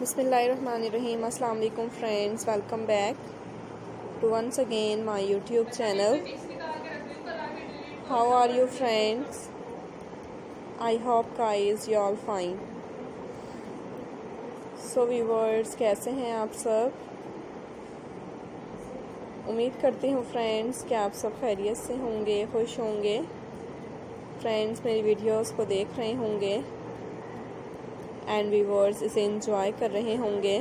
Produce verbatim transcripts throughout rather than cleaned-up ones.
Bismillahirrahmanirrahim. Assalamu alaikum friends. Welcome back to once again my YouTube channel. How are you friends? I hope guys you all fine. So viewers, कैसे हैं आप सब? उम्मीद करती हूँ friends कि आप सब खैरियत से होंगे, खुश होंगे। फ्रेंड्स मेरी वीडियोस को देख रहे होंगे एंड व्यूअर्स इसे एंजॉय कर रहे होंगे।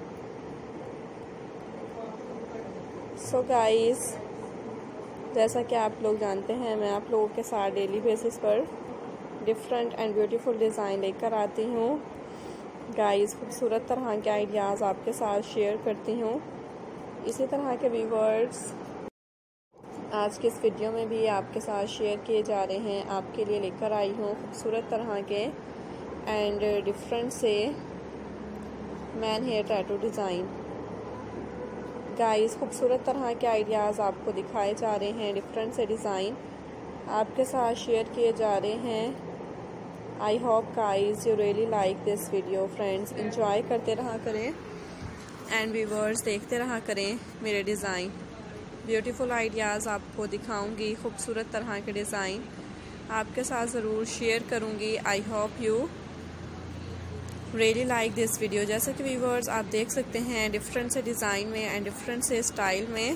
सो गाइस, जैसा कि आप लोग जानते हैं, मैं आप लोगों के साथ डेली बेसिस पर डिफरेंट एंड ब्यूटीफुल डिज़ाइन लेकर आती हूँ। गाइस, खूबसूरत तरह के आइडियाज़ आपके साथ शेयर करती हूँ। इसी तरह के व्यूअर्स आज के इस वीडियो में भी आपके साथ शेयर किए जा रहे हैं। आपके लिए लेकर आई हूँ खूबसूरत तरह के एंड डिफरेंट से men hair tattoo design. Guys, खूबसूरत तरह के आइडियाज़ आपको दिखाए जा रहे हैं, डिफरेंट से डिज़ाइन आपके साथ शेयर किए जा रहे हैं। I hope guys you really like this video. Friends enjoy करते रहा करें एंड व्यूअर्स देखते रहा करें मेरे डिज़ाइन। ब्यूटीफुल आइडियाज़ आपको दिखाऊंगी, खूबसूरत तरह के डिज़ाइन आपके साथ ज़रूर शेयर करूंगी। I hope you really like this video. जैसे कि व्यूअर्स आप देख सकते हैं, डिफरेंट से डिज़ाइन में एंड डिफरेंट से स्टाइल में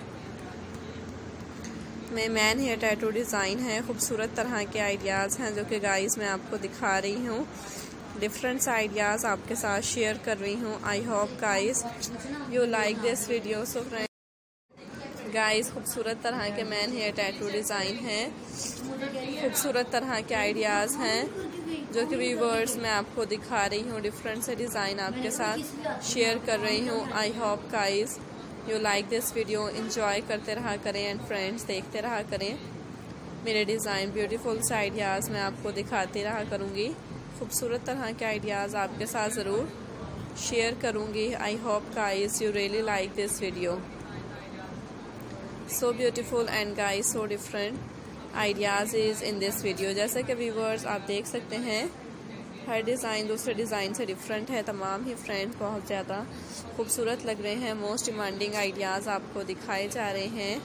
में मैन हेयर टैटू डिज़ाइन है। खूबसूरत तरह के आइडियाज़ हैं जो कि गाइस मैं आपको दिखा रही हूँ। डिफरेंट से आइडियाज़ आपके साथ शेयर कर रही हूँ। I hope guys you like this video. So friends guys, खूबसूरत तरह के मैन हेयर टैटू डिज़ाइन हैं, खूबसूरत तरह के आइडियाज़ हैं जो कि व्यूअर्स मैं आपको दिखा रही हूँ। डिफरेंट से डिज़ाइन आपके साथ शेयर कर रही हूँ। I hope guys you like this video. Enjoy करते रहा करें एंड फ्रेंड्स देखते रहा करें मेरे डिज़ाइन। ब्यूटीफुल से आइडियाज़ मैं आपको दिखाती रहा करूँगी। खूबसूरत तरह के आइडियाज़ आपके साथ ज़रूर शेयर करूँगी। I hope guys you really like this video. So beautiful and guys so different ideas is in this video. जैसे कि व्यूअर्स आप देख सकते हैं, हर डिज़ाइन दूसरे डिज़ाइन से डिफरेंट है। तमाम ही फ्रेंड्स बहुत ज़्यादा खूबसूरत लग रहे हैं। मोस्ट डिमांडिंग आइडियाज़ आपको दिखाए जा रहे हैं।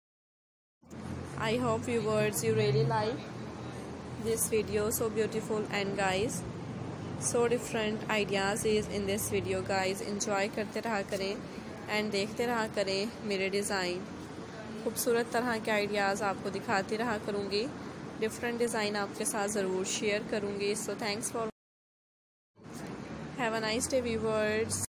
I hope viewers you really like this video. So beautiful and guys so different ideas is in this video. Guys enjoy करते रहा करें एंड देखते रहा करें मेरे डिज़ाइन। खूबसूरत तरह के आइडियाज़ आपको दिखाती रहा करूँगी। डिफरेंट डिज़ाइन आपके साथ ज़रूर शेयर करूँगी। So thanks for have a nice day viewers.